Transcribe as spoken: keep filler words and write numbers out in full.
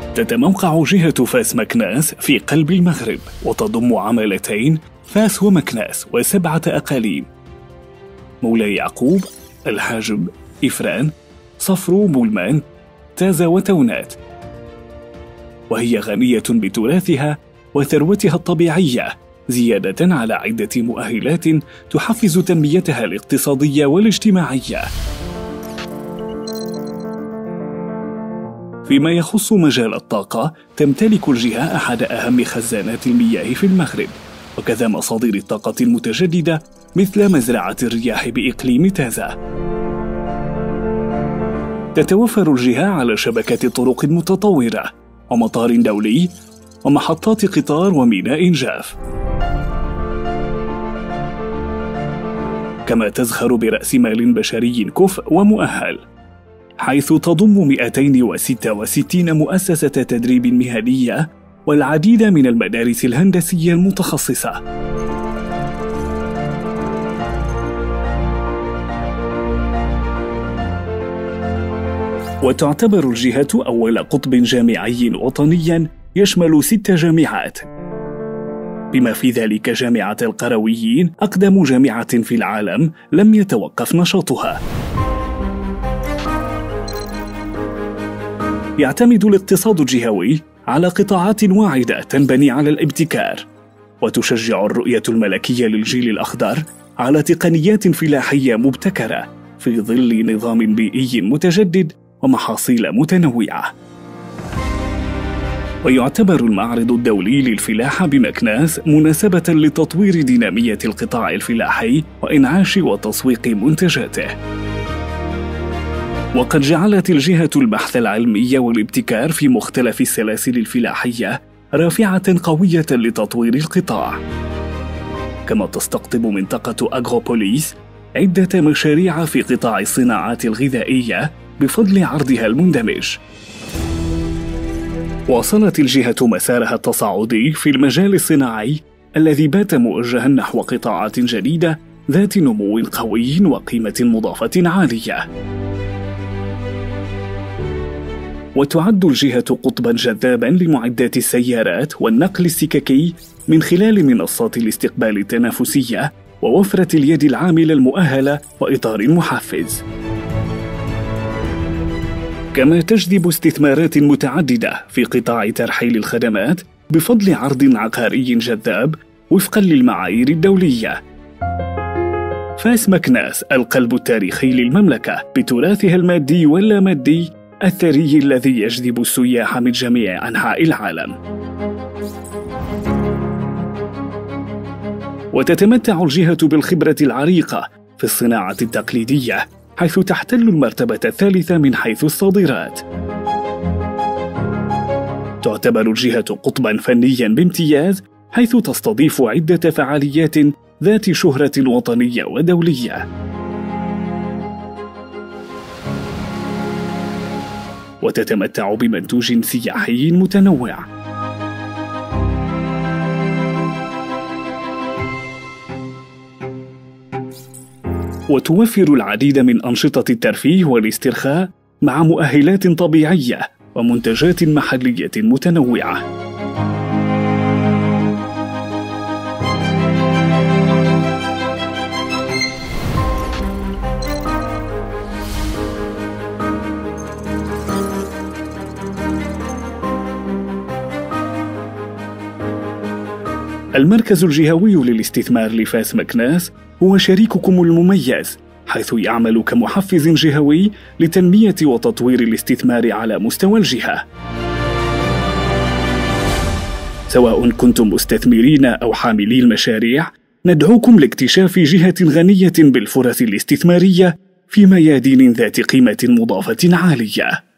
تتموقع جهة فاس مكناس في قلب المغرب، وتضم عمالتين فاس ومكناس وسبعة أقاليم: مولاي يعقوب، الحاجب، إفران، صفرو، بولمان، تازة وتونات. وهي غنية بتراثها وثروتها الطبيعية، زيادة على عدة مؤهلات تحفز تنميتها الاقتصادية والاجتماعية. فيما يخص مجال الطاقة، تمتلك الجهة أحد أهم خزانات المياه في المغرب، وكذا مصادر الطاقة المتجددة مثل مزرعة الرياح بإقليم تازة. تتوفر الجهة على شبكة طرق متطورة ومطار دولي ومحطات قطار وميناء جاف، كما تزخر برأس مال بشري كفء ومؤهل، حيث تضم مئتين وستة وستين مؤسسة تدريب مهنية والعديد من المدارس الهندسية المتخصصة. وتعتبر الجهة أول قطب جامعي وطنيا يشمل ست جامعات، بما في ذلك جامعة القرويين، أقدم جامعة في العالم لم يتوقف نشاطها. يعتمد الاقتصاد الجهوي على قطاعات واعدة تنبني على الابتكار، وتشجع الرؤية الملكية للجيل الأخضر على تقنيات فلاحية مبتكرة في ظل نظام بيئي متجدد ومحاصيل متنوعة. ويعتبر المعرض الدولي للفلاحة بمكناس مناسبة لتطوير دينامية القطاع الفلاحي وإنعاش وتسويق منتجاته. وقد جعلت الجهة البحث العلمي والابتكار في مختلف السلاسل الفلاحية رافعة قوية لتطوير القطاع، كما تستقطب منطقة أغروبوليس عدة مشاريع في قطاع الصناعات الغذائية بفضل عرضها المندمج. واصلت الجهة مسارها التصاعدي في المجال الصناعي الذي بات موجها نحو قطاعات جديدة ذات نمو قوي وقيمة مضافة عالية. وتعد الجهة قطباً جذاباً لمعدات السيارات والنقل السككي من خلال منصات الاستقبال التنافسية ووفرة اليد العاملة المؤهلة وإطار محفز، كما تجذب استثمارات متعددة في قطاع ترحيل الخدمات بفضل عرض عقاري جذاب وفقاً للمعايير الدولية. فاس مكناس القلب التاريخي للمملكة بتراثها المادي واللامادي الثري الذي يجذب السياح من جميع أنحاء العالم. وتتمتع الجهة بالخبرة العريقة في الصناعة التقليدية، حيث تحتل المرتبة الثالثة من حيث الصادرات. تعتبر الجهة قطباً فنياً بامتياز، حيث تستضيف عدة فعاليات ذات شهرة وطنية ودولية. وتتمتع بمنتوج سياحي متنوع. وتوفر العديد من أنشطة الترفيه والاسترخاء مع مؤهلات طبيعية ومنتجات محلية متنوعة. المركز الجهوي للاستثمار لفاس مكناس هو شريككم المميز، حيث يعمل كمحفز جهوي لتنمية وتطوير الاستثمار على مستوى الجهة. سواء كنتم مستثمرين أو حاملي المشاريع، ندعوكم لاكتشاف جهة غنية بالفرص الاستثمارية في ميادين ذات قيمة مضافة عالية.